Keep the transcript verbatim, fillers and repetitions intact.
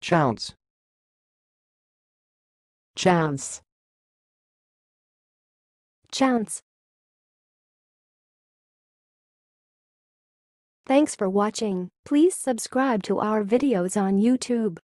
Chounce. Chounce. Chounce. Thanks for watching. Please subscribe to our videos on YouTube.